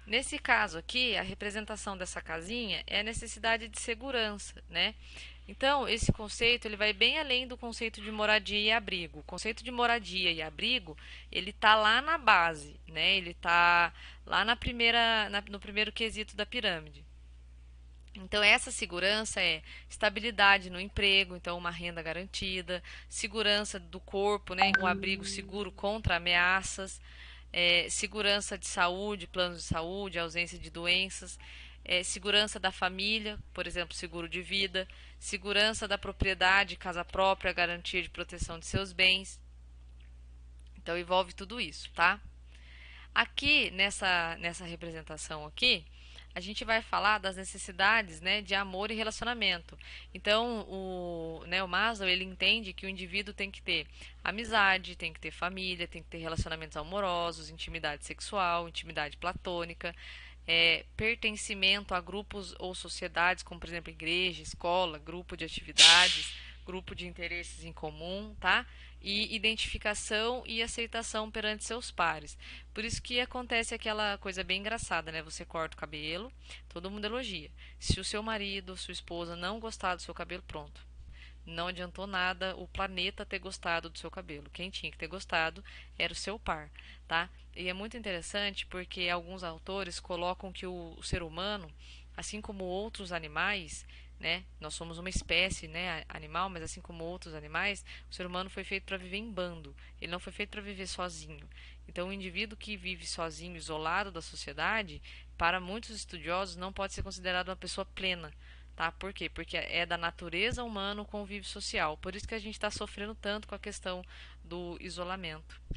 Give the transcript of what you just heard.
Nesse caso aqui, a representação dessa casinha é a necessidade de segurança, né? Então, esse conceito ele vai bem além do conceito de moradia e abrigo. O conceito de moradia e abrigo, ele tá lá na base, né? Ele tá lá no primeiro quesito da pirâmide. Então, essa segurança é estabilidade no emprego, então uma renda garantida, segurança do corpo, né, um abrigo seguro contra ameaças, segurança de saúde, planos de saúde, ausência de doenças, segurança da família, por exemplo, seguro de vida, segurança da propriedade, casa própria, garantia de proteção de seus bens. Então, envolve tudo isso, tá? Aqui, nessa representação aqui, a gente vai falar das necessidades, né, de amor e relacionamento. Então, o Maslow, ele entende que o indivíduo tem que ter amizade, tem que ter família, tem que ter relacionamentos amorosos, intimidade sexual, intimidade platônica, pertencimento a grupos ou sociedades, como por exemplo igreja, escola, grupo de atividades, grupo de interesses em comum, tá? E identificação e aceitação perante seus pares. Por isso que acontece aquela coisa bem engraçada, né? Você corta o cabelo, todo mundo elogia. Se o seu marido, sua esposa não gostar do seu cabelo, pronto. Não adiantou nada o planeta ter gostado do seu cabelo. Quem tinha que ter gostado era o seu par, tá? E é muito interessante porque alguns autores colocam que o ser humano, assim como outros animais, né? Nós somos uma espécie, né, animal, mas assim como outros animais, o ser humano foi feito para viver em bando. Ele não foi feito para viver sozinho. Então, o indivíduo que vive sozinho, isolado da sociedade, para muitos estudiosos, não pode ser considerado uma pessoa plena, tá? Por quê? Porque é da natureza humana o convívio social. Por isso que a gente está sofrendo tanto com a questão do isolamento.